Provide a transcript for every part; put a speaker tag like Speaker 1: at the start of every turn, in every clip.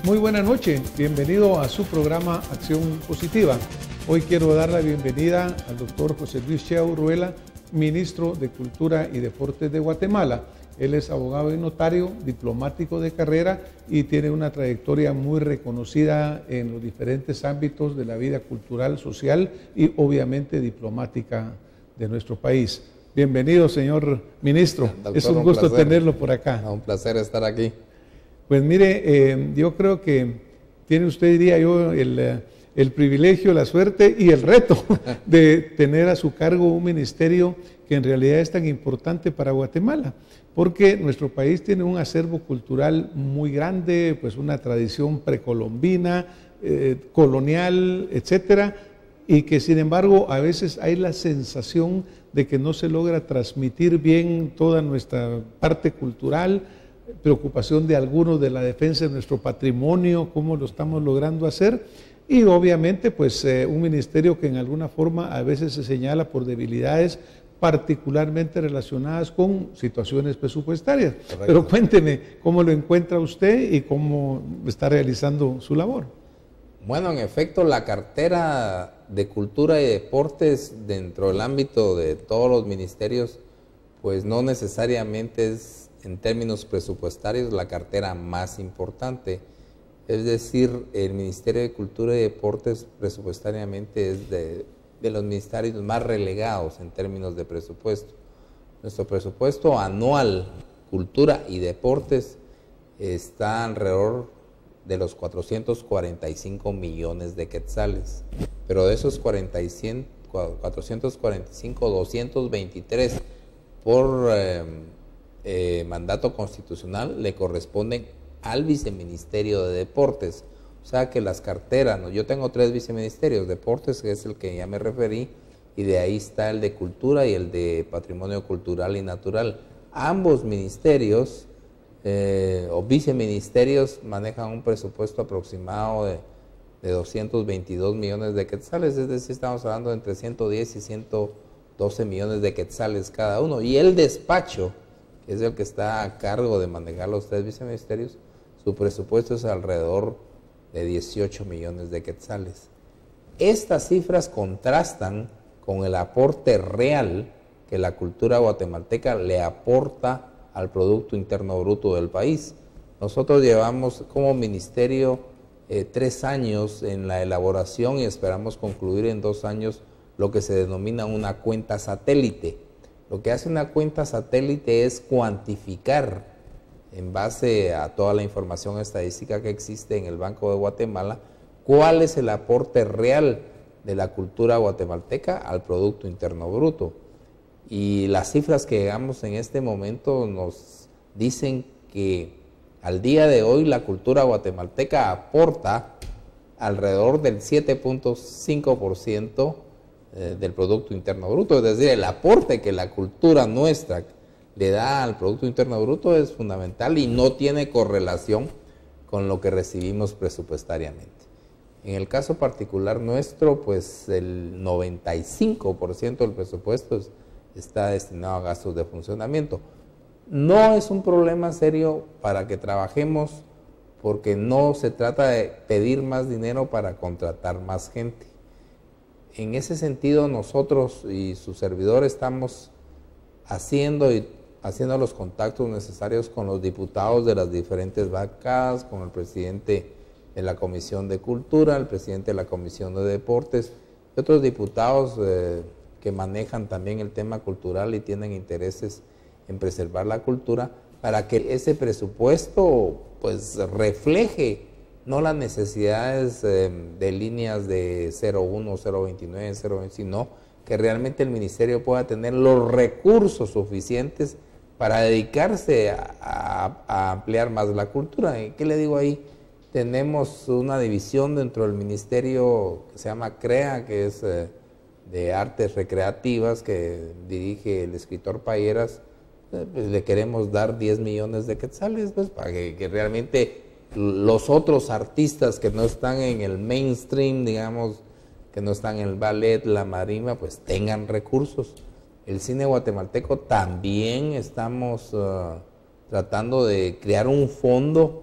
Speaker 1: Muy buena noche, bienvenido a su programa Acción Positiva. Hoy quiero dar la bienvenida al doctor José Luis Chea Urruela, ministro de Cultura y Deportes de Guatemala. Él es abogado y notario, diplomático de carrera y tiene una trayectoria muy reconocida en los diferentes ámbitos de la vida cultural, social y obviamente diplomática de nuestro país. Bienvenido, señor ministro. Doctor, es un gusto tenerlo por acá.
Speaker 2: Un placer estar aquí.
Speaker 1: Pues mire, yo creo que tiene usted, diría yo, el privilegio, la suerte y el reto de tener a su cargo un ministerio que en realidad es tan importante para Guatemala, porque nuestro país tiene un acervo cultural muy grande, pues una tradición precolombina, colonial, etcétera, y que sin embargo a veces hay la sensación de que no se logra transmitir bien toda nuestra parte cultural, preocupación de algunos de la defensa de nuestro patrimonio, cómo lo estamos logrando hacer, y obviamente pues un ministerio que en alguna forma a veces se señala por debilidades particularmente relacionadas con situaciones presupuestarias. Correcto. Pero cuénteme cómo lo encuentra usted y cómo está realizando su labor.
Speaker 2: Bueno, en efecto, la cartera de Cultura y Deportes dentro del ámbito de todos los ministerios, pues no necesariamente es en términos presupuestarios la cartera más importante. Es decir, el Ministerio de Cultura y Deportes presupuestariamente es de los ministerios más relegados en términos de presupuesto. Nuestro presupuesto anual, Cultura y Deportes, está alrededor de los 445 millones de quetzales, pero de esos 445, 223 por mandato constitucional le corresponden al viceministerio de Deportes. O sea que las carteras, ¿no? Yo tengo 3 viceministerios, Deportes, que es el que ya me referí, y de ahí está el de Cultura y el de Patrimonio Cultural y Natural. Ambos ministerios o viceministerios manejan un presupuesto aproximado de 222 millones de quetzales, es decir, estamos hablando de entre 110 y 112 millones de quetzales cada uno. Y el despacho, que es el que está a cargo de manejar los 3 viceministerios, su presupuesto es alrededor de 18 millones de quetzales. Estas cifras contrastan con el aporte real que la cultura guatemalteca le aporta al Producto Interno Bruto del país. Nosotros llevamos como ministerio 3 años en la elaboración y esperamos concluir en 2 años lo que se denomina una cuenta satélite. Lo que hace una cuenta satélite es cuantificar, en base a toda la información estadística que existe en el Banco de Guatemala, cuál es el aporte real de la cultura guatemalteca al Producto Interno Bruto. Y las cifras que llegamos en este momento nos dicen que al día de hoy la cultura guatemalteca aporta alrededor del 7.5% del Producto Interno Bruto, es decir, el aporte que la cultura nuestra le da al Producto Interno Bruto es fundamental y no tiene correlación con lo que recibimos presupuestariamente. En el caso particular nuestro, pues el 95% del presupuesto está destinado a gastos de funcionamiento. No es un problema serio para que trabajemos, porque no se trata de pedir más dinero para contratar más gente. En ese sentido, nosotros y su servidor estamos haciendo los contactos necesarios con los diputados de las diferentes bancadas, con el presidente de la Comisión de Cultura, el presidente de la Comisión de Deportes y otros diputados que manejan también el tema cultural y tienen intereses en preservar la cultura, para que ese presupuesto pues refleje no las necesidades de líneas de 01, 029, 020, sino que realmente el ministerio pueda tener los recursos suficientes para dedicarse a ampliar más la cultura. ¿Y qué le digo ahí? Tenemos una división dentro del ministerio que se llama CREA, que es de artes recreativas, que dirige el escritor Payeras. Pues le queremos dar 10 millones de quetzales, pues, para que realmente los otros artistas que no están en el mainstream, digamos, que no están en el ballet, la marima, pues tengan recursos. El cine guatemalteco también estamos tratando de crear un fondo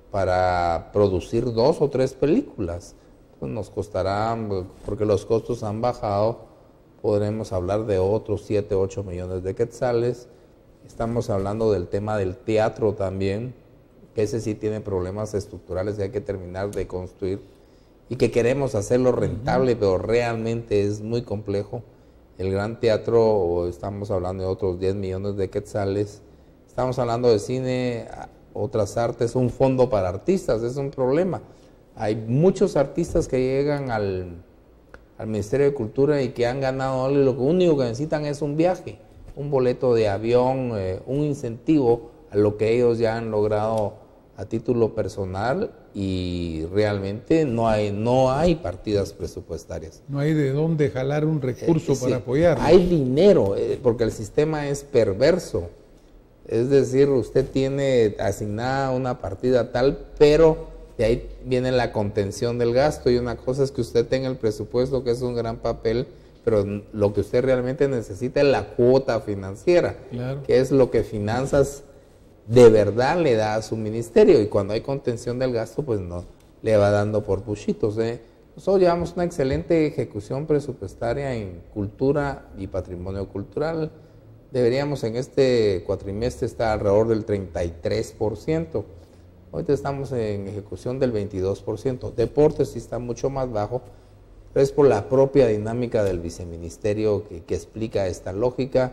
Speaker 2: para producir 2 o 3 películas. Pues nos costará, porque los costos han bajado, podremos hablar de otros 7, 8 millones de quetzales. Estamos hablando del tema del teatro también, que ese sí tiene problemas estructurales y hay que terminar de construir, y que queremos hacerlo rentable, pero realmente es muy complejo. El Gran Teatro, estamos hablando de otros 10 millones de quetzales. Estamos hablando de cine, otras artes, un fondo para artistas, es un problema. Hay muchos artistas que llegan al Ministerio de Cultura y que han ganado, lo único que necesitan es un viaje, un boleto de avión, un incentivo a lo que ellos ya han logrado a título personal, y realmente no hay partidas presupuestarias.
Speaker 1: No hay de dónde jalar un recurso para apoyar.
Speaker 2: Hay dinero, porque el sistema es perverso. Es decir, usted tiene asignada una partida tal, pero de ahí viene la contención del gasto, y una cosa es que usted tenga el presupuesto, que es un gran papel, pero lo que usted realmente necesita es la cuota financiera, claro, que es lo que finanzas de verdad le da a su ministerio, y cuando hay contención del gasto, pues no le va dando por puchitos. Nosotros llevamos una excelente ejecución presupuestaria en cultura y patrimonio cultural. Deberíamos en este cuatrimestre estar alrededor del 33%. Ahorita estamos en ejecución del 22%. Deportes sí está mucho más bajo, pero es por la propia dinámica del viceministerio que explica esta lógica.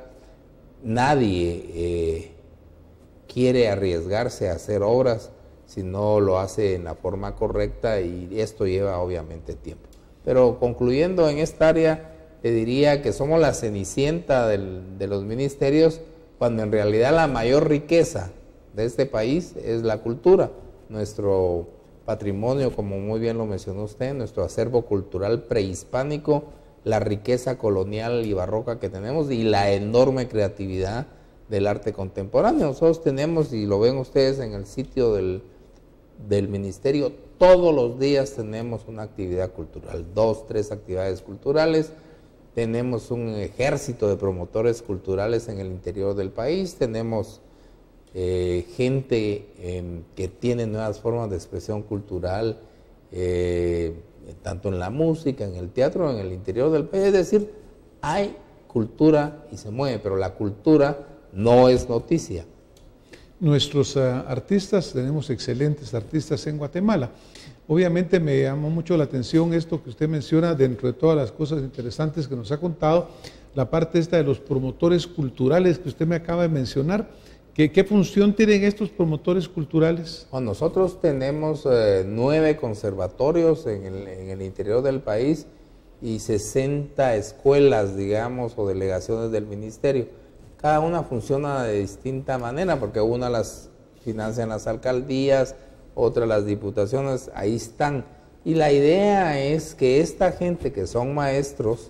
Speaker 2: Nadie quiere arriesgarse a hacer obras si no lo hace en la forma correcta, y esto lleva obviamente tiempo. Pero concluyendo en esta área, te diría que somos la cenicienta de los ministerios, cuando en realidad la mayor riqueza de este país es la cultura, nuestro patrimonio, como muy bien lo mencionó usted, nuestro acervo cultural prehispánico, la riqueza colonial y barroca que tenemos, y la enorme creatividad del arte contemporáneo. Nosotros tenemos, y lo ven ustedes en el sitio del ministerio, todos los días tenemos una actividad cultural, 2, 3 actividades culturales. Tenemos un ejército de promotores culturales en el interior del país, tenemos gente que tiene nuevas formas de expresión cultural, tanto en la música, en el teatro, en el interior del país. Es decir, hay cultura y se mueve, pero la cultura no es noticia.
Speaker 1: Nuestros artistas, tenemos excelentes artistas en Guatemala. Obviamente me llamó mucho la atención esto que usted menciona, dentro de todas las cosas interesantes que nos ha contado, la parte esta de los promotores culturales que usted me acaba de mencionar. ¿Qué función tienen estos promotores culturales?
Speaker 2: Bueno, nosotros tenemos 9 conservatorios en el interior del país y 60 escuelas, digamos, o delegaciones del ministerio. Cada una funciona de distinta manera, porque una las financian las alcaldías, otras las diputaciones, ahí están. Y la idea es que esta gente que son maestros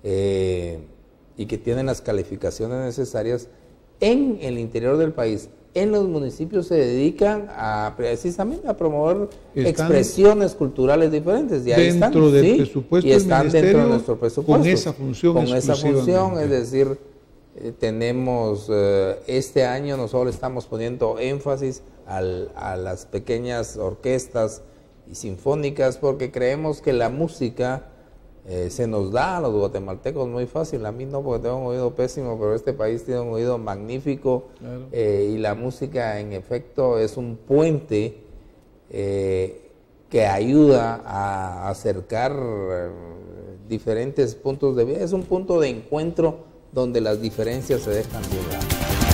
Speaker 2: y que tienen las calificaciones necesarias en el interior del país, en los municipios, se dedican precisamente a promover expresiones culturales diferentes. Y ahí están,
Speaker 1: dentro del presupuesto
Speaker 2: y están dentro de nuestro presupuesto.
Speaker 1: Con esa función.
Speaker 2: Con esa función, es decir, tenemos, este año nosotros estamos poniendo énfasis a las pequeñas orquestas y sinfónicas, porque creemos que la música se nos da a los guatemaltecos muy fácil. A mí no, porque tengo un oído pésimo, pero este país tiene un oído magnífico. Claro. Y la música en efecto es un puente que ayuda a acercar diferentes puntos de vista. Es un punto de encuentro donde las diferencias se dejan de lado.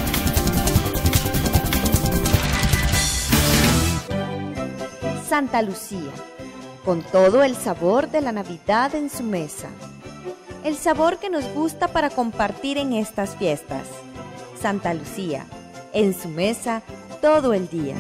Speaker 3: Santa Lucía, con todo el sabor de la Navidad en su mesa. El sabor que nos gusta para compartir en estas fiestas. Santa Lucía, en su mesa todo el día.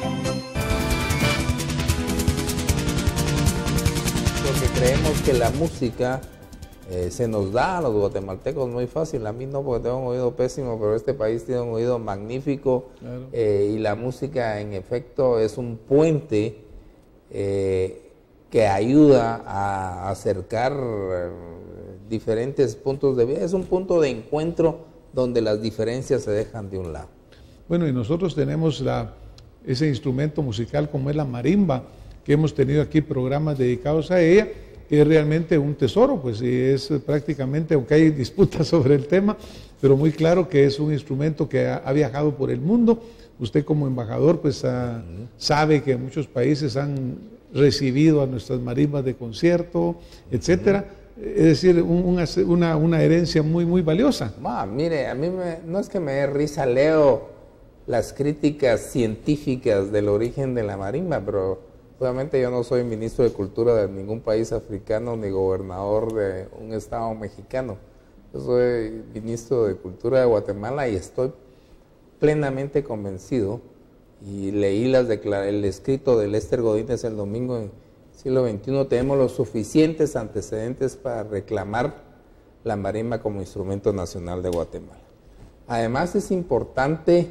Speaker 2: Porque creemos que la música se nos da a los guatemaltecos muy fácil. A mí no, porque tengo un oído pésimo, pero este país tiene un oído magnífico. Claro. Y la música en efecto es un puente que ayuda a acercar diferentes puntos de vista. Es un punto de encuentro donde las diferencias se dejan de un lado.
Speaker 1: Bueno, y nosotros tenemos la ese instrumento musical como es la marimba, que hemos tenido aquí programas dedicados a ella, que es realmente un tesoro, pues, y es prácticamente, aunque hay disputas sobre el tema, pero muy claro que es un instrumento que ha viajado por el mundo. Usted como embajador, pues, sabe que muchos países han recibido a nuestras marimbas de concierto, etcétera. Es decir, una herencia muy, muy valiosa.
Speaker 2: Mire, a mí no es que me dé risa, leo las críticas científicas del origen de la marimba, pero obviamente yo no soy ministro de Cultura de ningún país africano ni gobernador de un estado mexicano. Yo soy ministro de Cultura de Guatemala y estoy plenamente convencido, y leí el escrito de Lester Godínez el domingo en Siglo XXI, tenemos los suficientes antecedentes para reclamar la marimba como instrumento nacional de Guatemala. Además es importante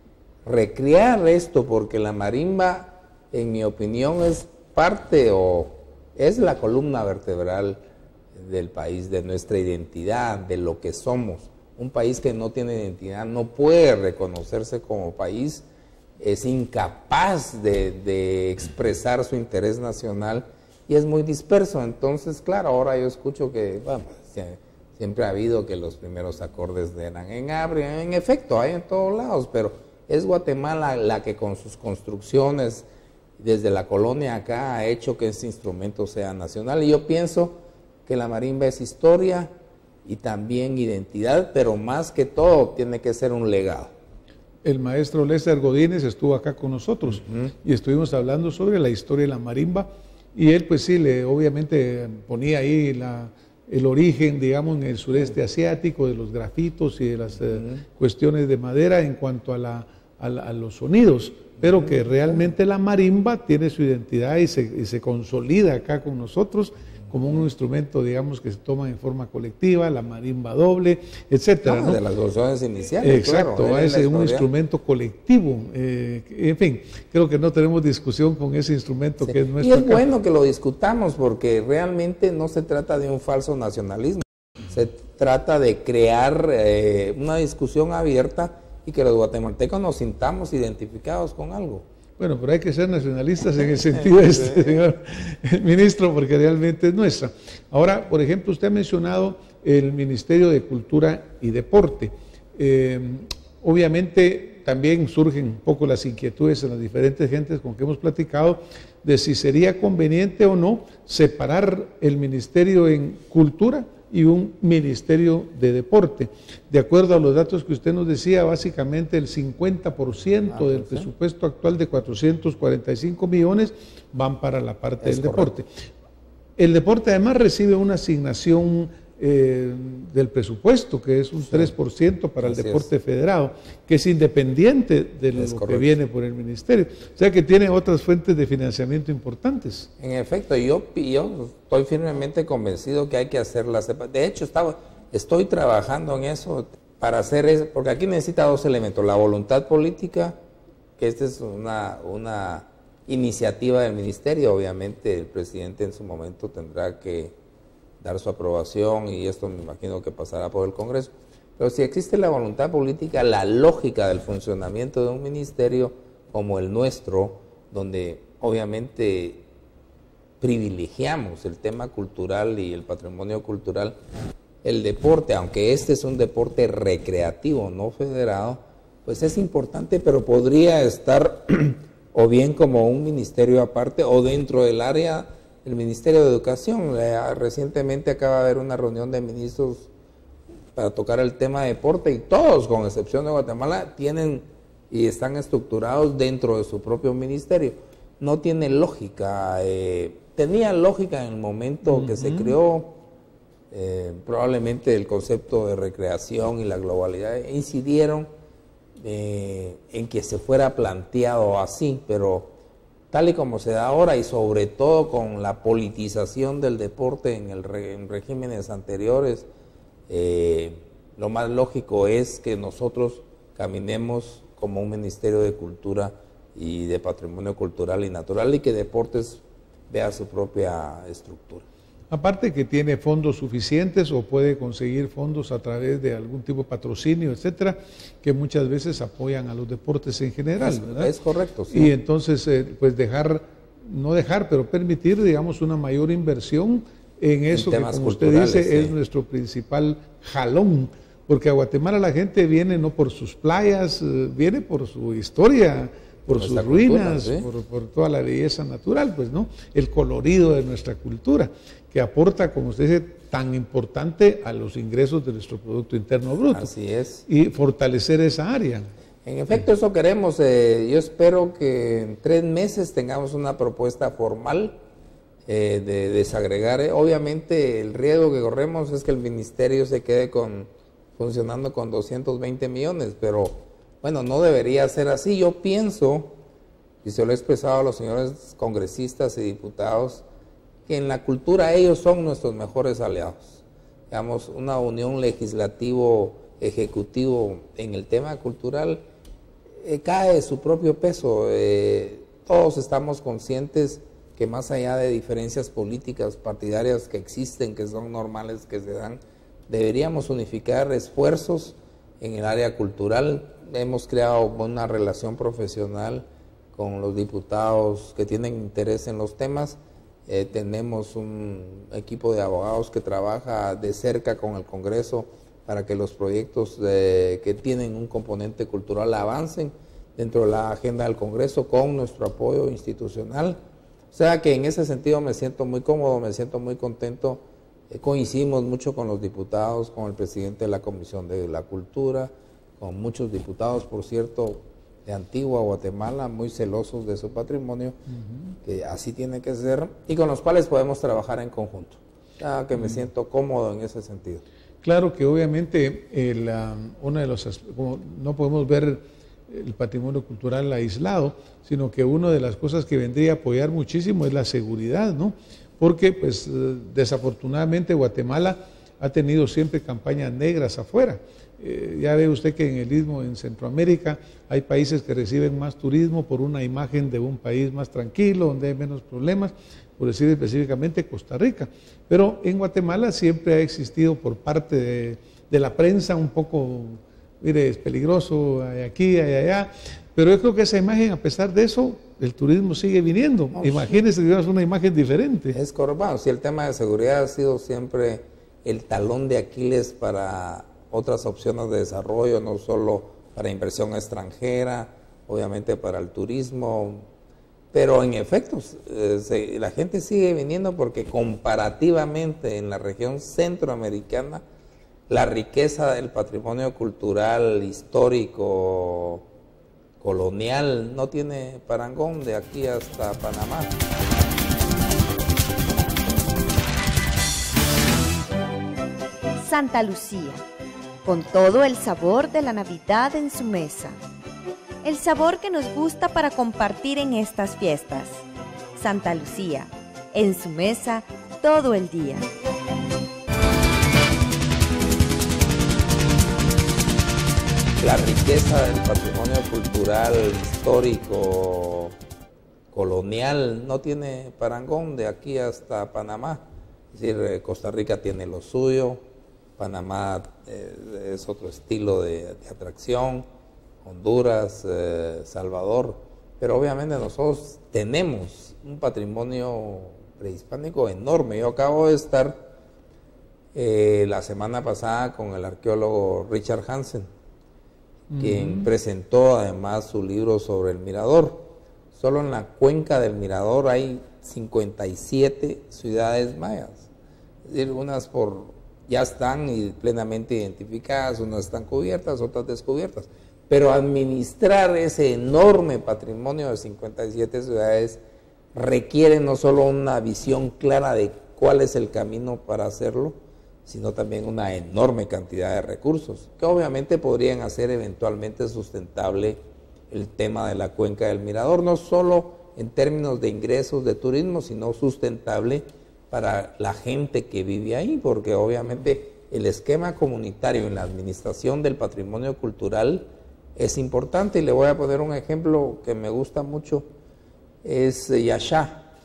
Speaker 2: recrear esto, porque la marimba, en mi opinión, es parte o es la columna vertebral del país, de nuestra identidad, de lo que somos. Un país que no tiene identidad no puede reconocerse como país, es incapaz de expresar su interés nacional y es muy disperso. Entonces, claro, ahora yo escucho que siempre ha habido que los primeros acordes eran en abria, en efecto, hay en todos lados, pero es Guatemala la que con sus construcciones desde la colonia acá ha hecho que este instrumento sea nacional. Y yo pienso que la marimba es historia y también identidad, pero más que todo tiene que ser un legado.
Speaker 1: El maestro Lester Godínez estuvo acá con nosotros y estuvimos hablando sobre la historia de la marimba, y él pues sí, obviamente ponía ahí el origen, digamos, en el sureste asiático, de los grafitos y de las cuestiones de madera en cuanto a los sonidos, pero que realmente la marimba tiene su identidad y se consolida acá con nosotros como un instrumento, digamos, que se toma en forma colectiva, la marimba doble, etcétera, ¿no?
Speaker 2: De las versiones iniciales.
Speaker 1: Exacto,
Speaker 2: claro,
Speaker 1: es un instrumento colectivo. En fin, creo que no tenemos discusión con ese instrumento que es nuestro.
Speaker 2: Y es bueno que lo discutamos, porque realmente no se trata de un falso nacionalismo, se trata de crear una discusión abierta y que los guatemaltecos nos sintamos identificados con algo.
Speaker 1: Bueno, pero hay que ser nacionalistas en el sentido señor ministro, porque realmente es nuestra. Ahora, por ejemplo, usted ha mencionado el Ministerio de Cultura y Deporte. Obviamente también surgen un poco las inquietudes en las diferentes gentes con que hemos platicado de si sería conveniente o no separar el Ministerio en Cultura y un Ministerio de Deporte. De acuerdo a los datos que usted nos decía, básicamente el 50% del presupuesto actual de 445 millones van para la parte del deporte. El deporte además recibe una asignación del presupuesto, que es un 3% para el deporte federado, que es independiente de lo que viene por el ministerio. O sea que tiene otras fuentes de financiamiento importantes.
Speaker 2: En efecto, yo estoy firmemente convencido que hay que hacer la separación. De hecho, estoy trabajando en eso para hacer eso, porque aquí necesita dos elementos: la voluntad política, que esta es una iniciativa del ministerio. Obviamente el presidente en su momento tendrá que dar su aprobación y esto me imagino que pasará por el Congreso. Pero si existe la voluntad política, la lógica del funcionamiento de un ministerio como el nuestro, donde obviamente privilegiamos el tema cultural y el patrimonio cultural, el deporte, aunque este es un deporte recreativo, no federado, pues es importante, pero podría estar o bien como un ministerio aparte o dentro del área del Ministerio de Educación. Recientemente acaba de haber una reunión de ministros para tocar el tema de deporte y todos, con excepción de Guatemala, tienen y están estructurados dentro de su propio ministerio. No tiene lógica. Tenía lógica en el momento que se creó, probablemente el concepto de recreación y la globalidad incidieron en que se fuera planteado así, pero tal y como se da ahora, y sobre todo con la politización del deporte en regímenes anteriores, lo más lógico es que nosotros caminemos como un Ministerio de Cultura y de Patrimonio Cultural y Natural, y que Deportes vea su propia estructura.
Speaker 1: Aparte que tiene fondos suficientes o puede conseguir fondos a través de algún tipo de patrocinio, etcétera, que muchas veces apoyan a los deportes en general, ¿verdad?
Speaker 2: Es correcto, sí.
Speaker 1: Y entonces, pues pero permitir, digamos, una mayor inversión en eso que, como usted dice, sí, es nuestro principal jalón, porque a Guatemala la gente viene no por sus playas, viene por su historia, por sus ruinas, ¿sí? por toda la belleza natural, pues, ¿no? El colorido de nuestra cultura, que aporta, como usted dice, tan importante a los ingresos de nuestro Producto Interno Bruto.
Speaker 2: Así es.
Speaker 1: Y fortalecer esa área.
Speaker 2: En efecto, eso queremos. Yo espero que en 3 meses tengamos una propuesta formal de desagregar. Obviamente, el riesgo que corremos es que el ministerio se quede funcionando con 220 millones, pero bueno, no debería ser así. Yo pienso, y se lo he expresado a los señores congresistas y diputados, que en la cultura ellos son nuestros mejores aliados. Digamos, una unión legislativo-ejecutivo en el tema cultural cae su propio peso. Todos estamos conscientes que más allá de diferencias políticas partidarias que existen, que son normales, que se dan, deberíamos unificar esfuerzos en el área cultural. Hemos creado una relación profesional con los diputados que tienen interés en los temas. Tenemos un equipo de abogados que trabaja de cerca con el Congreso para que los proyectos que tienen un componente cultural avancen dentro de la agenda del Congreso con nuestro apoyo institucional. O sea que en ese sentido me siento muy cómodo, me siento muy contento. Coincidimos mucho con los diputados, con el presidente de la Comisión de la Cultura, con muchos diputados, por cierto, de Antigua Guatemala, muy celosos de su patrimonio, que así tiene que ser, y con los cuales podemos trabajar en conjunto. Ya que me siento cómodo en ese sentido.
Speaker 1: Claro que obviamente uno de los, como no podemos ver el patrimonio cultural aislado, sino que una de las cosas que vendría a apoyar muchísimo es la seguridad, ¿no? Porque pues desafortunadamente Guatemala ha tenido siempre campañas negras afuera. Ya ve usted que en el Istmo, en Centroamérica, hay países que reciben más turismo por una imagen de un país más tranquilo, donde hay menos problemas, por decir específicamente Costa Rica. Pero en Guatemala siempre ha existido por parte de la prensa un poco, mire, es peligroso, hay aquí, hay allá, pero yo creo que esa imagen, a pesar de eso, el turismo sigue viniendo. Imagínese que es una imagen diferente.
Speaker 2: Es correcto. Si el tema de seguridad ha sido siempre el talón de Aquiles para otras opciones de desarrollo, no solo para inversión extranjera, obviamente para el turismo, pero en efecto la gente sigue viniendo porque comparativamente en la región centroamericana la riqueza del patrimonio cultural, histórico, colonial no tiene parangón de aquí hasta Panamá.
Speaker 3: Santa Lucía, con todo el sabor de la Navidad en su mesa. El sabor que nos gusta para compartir en estas fiestas. Santa Lucía, en su mesa todo el día.
Speaker 2: La riqueza del patrimonio cultural, histórico, colonial, no tiene parangón de aquí hasta Panamá. Es decir, Costa Rica tiene lo suyo, Panamá es otro estilo de atracción, Honduras, Salvador, pero obviamente nosotros tenemos un patrimonio prehispánico enorme. Yo acabo de estar la semana pasada con el arqueólogo Richard Hansen, quien presentó además su libro sobre el Mirador. Solo en la cuenca del Mirador hay 57 ciudades mayas, es decir, unas ya están plenamente identificadas, unas están cubiertas, otras descubiertas, pero administrar ese enorme patrimonio de 57 ciudades requiere no solo una visión clara de cuál es el camino para hacerlo, sino también una enorme cantidad de recursos, que obviamente podrían hacer eventualmente sustentable el tema de la cuenca del Mirador, no solo en términos de ingresos de turismo, sino sustentable para la gente que vive ahí, porque obviamente el esquema comunitario en la administración del patrimonio cultural es importante. Y le voy a poner un ejemplo que me gusta mucho, es Yaxá.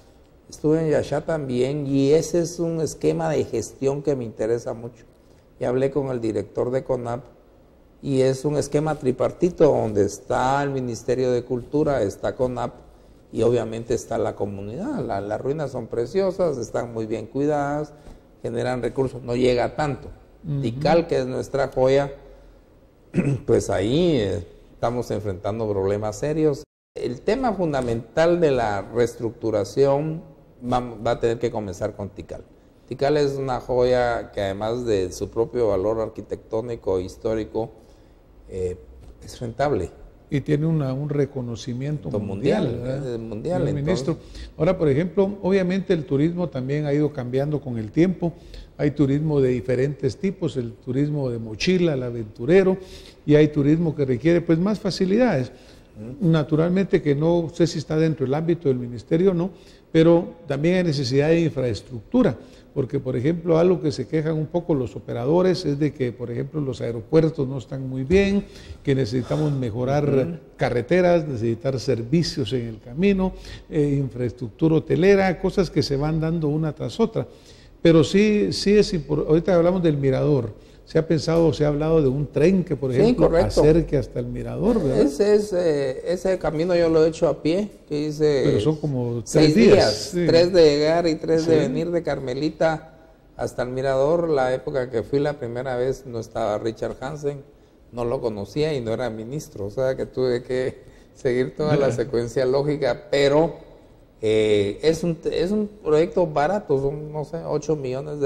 Speaker 2: Estuve en Yashá también y ese es un esquema de gestión que me interesa mucho. Y hablé con el director de CONAP y es un esquema tripartito donde está el Ministerio de Cultura, está CONAP y obviamente está la comunidad. Las ruinas son preciosas, están muy bien cuidadas, generan recursos, no llega tanto. Tikal, que es nuestra joya, pues ahí estamos enfrentando problemas serios. El tema fundamental de la reestructuración va a tener que comenzar con Tikal. Tikal es una joya que además de su propio valor arquitectónico e histórico, es rentable.
Speaker 1: Y tiene un reconocimiento mundial,
Speaker 2: mundial,
Speaker 1: ministro. Ahora, por ejemplo, obviamente el turismo también ha ido cambiando con el tiempo. Hay turismo de diferentes tipos, el turismo de mochila, el aventurero, y hay turismo que requiere pues más facilidades. Naturalmente que no sé si está dentro del ámbito del ministerio o no, pero también hay necesidad de infraestructura, porque por ejemplo algo que se quejan un poco los operadores es de que por ejemplo los aeropuertos no están muy bien, que necesitamos mejorar carreteras, necesitar servicios en el camino, infraestructura hotelera, cosas que se van dando una tras otra. Pero sí es importante. Ahorita hablamos del mirador. Se ha pensado, se ha hablado de un tren que, por ejemplo, acerque hasta el mirador, ¿verdad?
Speaker 2: Ese camino yo lo he hecho a pie, que hice.
Speaker 1: Pero son como
Speaker 2: 6 días.
Speaker 1: Sí.
Speaker 2: 3 de llegar y 3 de venir de Carmelita hasta el mirador. La época que fui la primera vez no estaba Richard Hansen, no lo conocía y no era ministro. O sea que tuve que seguir toda la secuencia lógica, pero es un proyecto barato, son, no sé, $8 millones.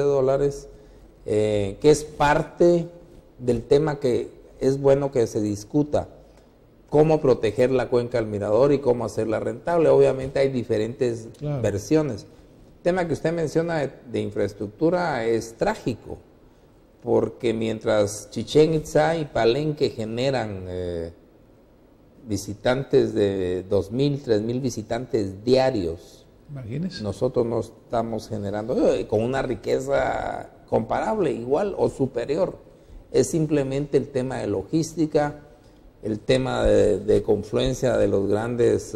Speaker 2: Que es parte del tema que es bueno que se discuta, cómo proteger la cuenca del Mirador y cómo hacerla rentable. Obviamente hay diferentes versiones. El tema que usted menciona de infraestructura es trágico, porque mientras Chichén Itzá y Palenque generan visitantes de 2.000, 3.000 visitantes diarios,
Speaker 1: imagínese,
Speaker 2: nosotros no estamos generando con una riqueza comparable, igual o superior. Es simplemente el tema de logística, el tema de confluencia de los grandes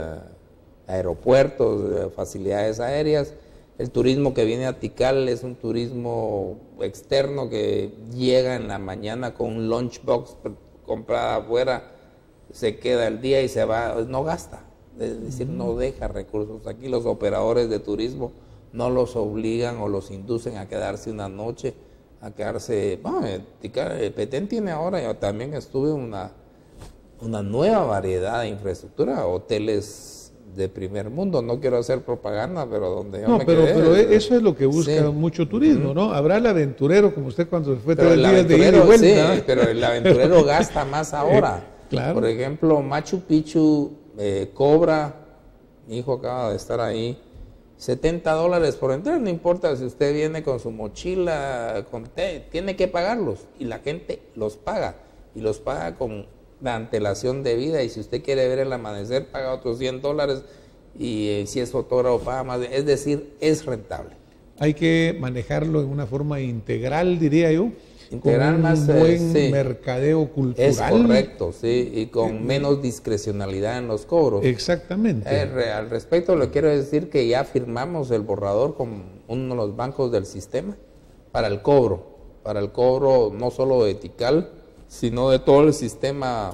Speaker 2: aeropuertos, facilidades aéreas. El turismo que viene a Tikal es un turismo externo que llega en la mañana con un lunchbox comprada afuera, se queda el día y se va, no gasta, es decir, no deja recursos. Aquí los operadores de turismo no los obligan o los inducen a quedarse una noche, a quedarse. Bueno, Petén tiene ahora, yo también estuve una nueva variedad de infraestructura, hoteles de primer mundo. No quiero hacer propaganda, pero donde yo me quedé.
Speaker 1: Pero eso es lo que busca mucho turismo, ¿no? Habrá el aventurero, como usted cuando se fue 3 días de ida y vuelta.
Speaker 2: Sí, pero el aventurero gasta más ahora.
Speaker 1: Claro.
Speaker 2: Por ejemplo, Machu Picchu cobra, mi hijo acaba de estar ahí, $70 por entrar, no importa si usted viene con su mochila, tiene que pagarlos y la gente los paga y los paga con la antelación debida, y si usted quiere ver el amanecer paga otros $100 y si es fotógrafo paga más, es decir, es rentable.
Speaker 1: Hay que manejarlo en una forma integral, diría yo,
Speaker 2: integral,
Speaker 1: con
Speaker 2: más
Speaker 1: un buen mercadeo cultural.
Speaker 2: Es correcto, sí, y con menos discrecionalidad en los cobros.
Speaker 1: Exactamente.
Speaker 2: Al respecto le quiero decir que ya firmamos el borrador con uno de los bancos del sistema para el cobro no solo de Tikal, sino de todo el sistema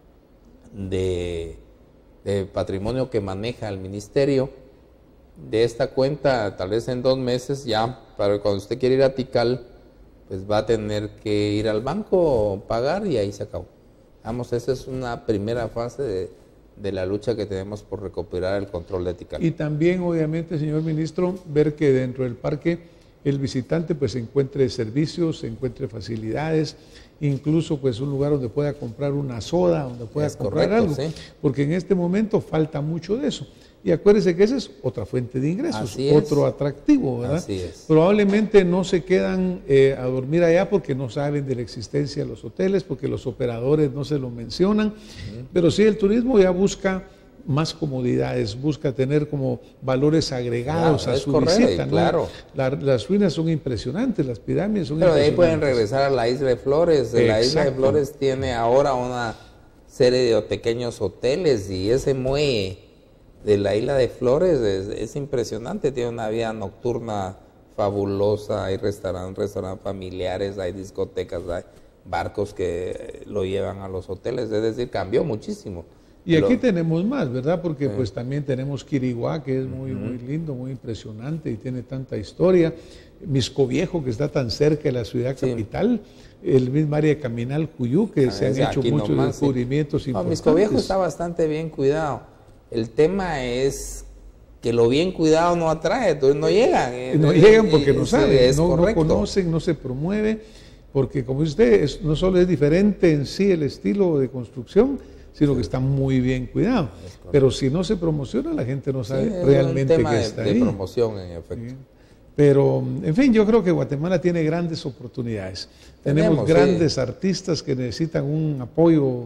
Speaker 2: de patrimonio que maneja el ministerio. De esta cuenta, tal vez en 2 meses ya, para cuando usted quiera ir a Tikal, pues va a tener que ir al banco, pagar y ahí se acabó. Vamos, esa es una primera fase de la lucha que tenemos por recuperar el control de Tikal.
Speaker 1: Y también, obviamente, señor ministro, ver que dentro del parque el visitante pues encuentre servicios, encuentre facilidades, incluso pues un lugar donde pueda comprar una soda, donde pueda comprar algo, ¿sí? Porque en este momento falta mucho de eso. Y acuérdese que esa es otra fuente de ingresos, otro atractivo, ¿verdad?
Speaker 2: Así es.
Speaker 1: Probablemente no se quedan a dormir allá porque no saben de la existencia de los hoteles, porque los operadores no se lo mencionan, pero sí el turismo ya busca más comodidades, busca tener como valores agregados a su visita, ¿no?
Speaker 2: Claro.
Speaker 1: Las ruinas son impresionantes, las pirámides son
Speaker 2: impresionantes.
Speaker 1: Pero
Speaker 2: de ahí pueden regresar a la Isla de Flores.
Speaker 1: Exacto.
Speaker 2: La Isla de Flores tiene ahora una serie de pequeños hoteles y ese muelle de la Isla de Flores es impresionante, tiene una vida nocturna fabulosa, hay restaurantes familiares, hay discotecas, hay barcos que lo llevan a los hoteles, es decir, cambió muchísimo.
Speaker 1: Y aquí tenemos más, ¿verdad? Porque pues también tenemos Quiriguá, que es muy lindo, muy impresionante y tiene tanta historia. Misco Viejo, que está tan cerca de la ciudad capital. El mismo área de Caminal Cuyú, que se han hecho muchos descubrimientos importantes.
Speaker 2: Misco Viejo está bastante bien cuidado. El tema es que lo bien cuidado no atrae, entonces no llegan.
Speaker 1: No llegan porque no saben, no conocen, no se promueve, porque como dice usted, no solo es diferente en sí el estilo de construcción, sino que está muy bien cuidado. Pero si no se promociona, la gente no sabe realmente qué está ahí.
Speaker 2: De promoción, en efecto.
Speaker 1: Sí. Pero, en fin, yo creo que Guatemala tiene grandes oportunidades. Tenemos grandes artistas que necesitan un apoyo,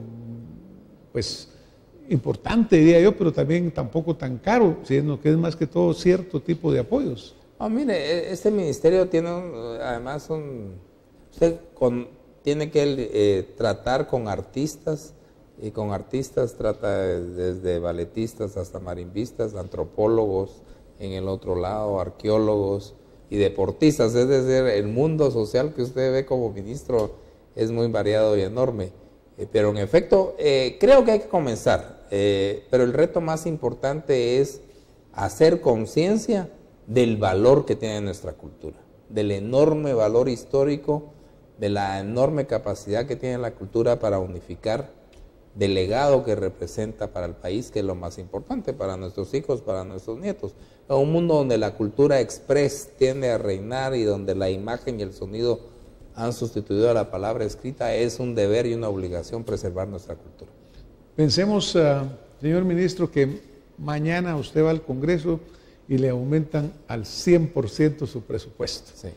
Speaker 1: pues, importante, diría yo, pero también tampoco tan caro, sino que es más que todo cierto tipo de apoyos.
Speaker 2: Mire, este ministerio tiene además usted tiene que tratar con artistas, y con artistas trata desde balletistas hasta marimbistas, antropólogos, en el otro lado arqueólogos y deportistas, es decir, el mundo social que usted ve como ministro es muy variado y enorme, pero en efecto creo que hay que comenzar, pero el reto más importante es hacer conciencia del valor que tiene nuestra cultura, del enorme valor histórico, de la enorme capacidad que tiene la cultura para unificar, del legado que representa para el país, que es lo más importante para nuestros hijos, para nuestros nietos. En un mundo donde la cultura express tiende a reinar y donde la imagen y el sonido han sustituido a la palabra escrita, es un deber y una obligación preservar nuestra cultura.
Speaker 1: Pensemos, señor ministro, que mañana usted va al Congreso y le aumentan al 100% su presupuesto.
Speaker 2: Sí.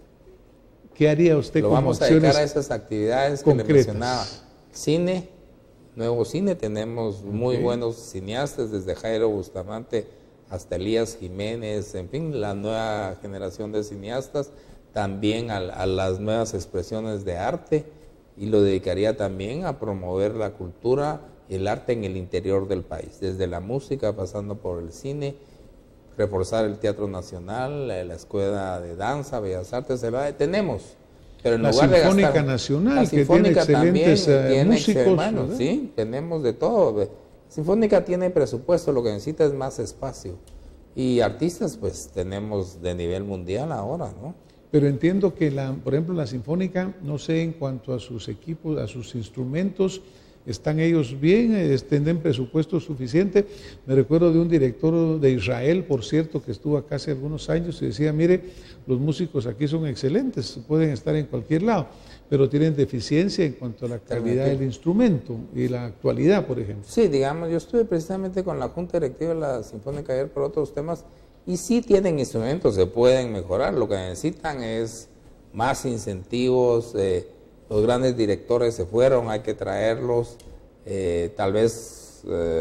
Speaker 1: ¿Qué haría usted
Speaker 2: como
Speaker 1: como
Speaker 2: acciones? Lo vamos a dedicar a esas actividades concretas que le mencionaba. Cine, nuevo cine, tenemos muy buenos cineastas, desde Jairo Bustamante hasta Elías Jiménez, en fin, la nueva generación de cineastas, también a las nuevas expresiones de arte, y lo dedicaría también a promover la cultura y el arte en el interior del país, desde la música, pasando por el cine, reforzar el Teatro Nacional, la Escuela de Danza, Bellas Artes, tenemos. Pero en
Speaker 1: la
Speaker 2: lugar
Speaker 1: Sinfónica
Speaker 2: de gastar,
Speaker 1: Nacional,
Speaker 2: la Sinfónica
Speaker 1: que tiene excelentes músicos.
Speaker 2: Hermanos, sí, tenemos de todo. La Sinfónica tiene presupuesto, lo que necesita es más espacio. Y artistas, pues tenemos de nivel mundial ahora, ¿no?
Speaker 1: Pero entiendo que, por ejemplo, la Sinfónica, no sé en cuanto a sus equipos, a sus instrumentos, ¿están ellos bien? ¿Tienen presupuesto suficiente? Me recuerdo de un director de Israel, por cierto, que estuvo acá hace algunos años y decía, mire, los músicos aquí son excelentes, pueden estar en cualquier lado, pero tienen deficiencia en cuanto a la calidad del instrumento y la actualidad, por ejemplo.
Speaker 2: Sí, digamos, yo estuve precisamente con la Junta Directiva de la Sinfónica ayer por otros temas, y sí tienen instrumentos, se pueden mejorar, lo que necesitan es más incentivos, los grandes directores se fueron, hay que traerlos, tal vez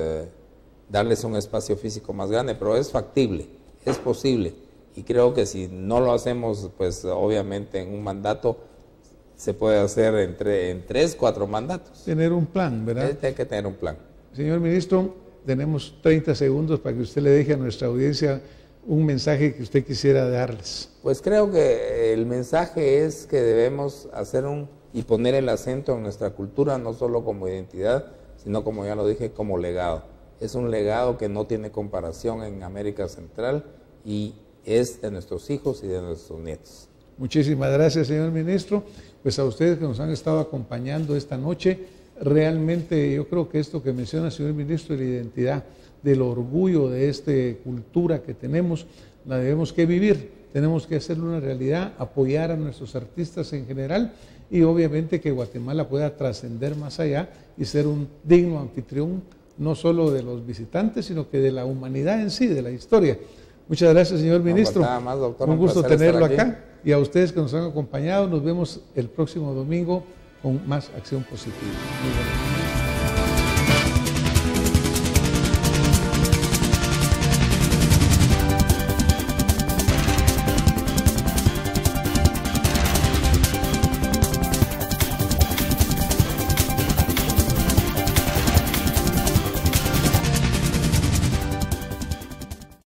Speaker 2: darles un espacio físico más grande, pero es factible, es posible. Y creo que si no lo hacemos, pues obviamente en un mandato se puede hacer en 3, 4 mandatos.
Speaker 1: Tener un plan, ¿verdad?
Speaker 2: Hay que tener un plan.
Speaker 1: Señor ministro, tenemos 30 segundos para que usted le deje a nuestra audiencia un mensaje que usted quisiera darles.
Speaker 2: Pues creo que el mensaje es que debemos hacer y poner el acento en nuestra cultura, no solo como identidad, sino, como ya lo dije, como legado. Es un legado que no tiene comparación en América Central y es de nuestros hijos y de nuestros nietos.
Speaker 1: Muchísimas gracias, señor ministro. Pues a ustedes que nos han estado acompañando esta noche, realmente yo creo que esto que menciona el señor ministro de la identidad, del orgullo de esta cultura que tenemos, la debemos que vivir. Tenemos que hacerlo una realidad, apoyar a nuestros artistas en general y obviamente que Guatemala pueda trascender más allá y ser un digno anfitrión, no solo de los visitantes, sino que de la humanidad en sí, de la historia. Muchas gracias, señor ministro.
Speaker 2: Nada más, doctor,
Speaker 1: un gusto tenerlo acá. Y a ustedes que nos han acompañado, nos vemos el próximo domingo con más Acción Positiva. Muy buenas.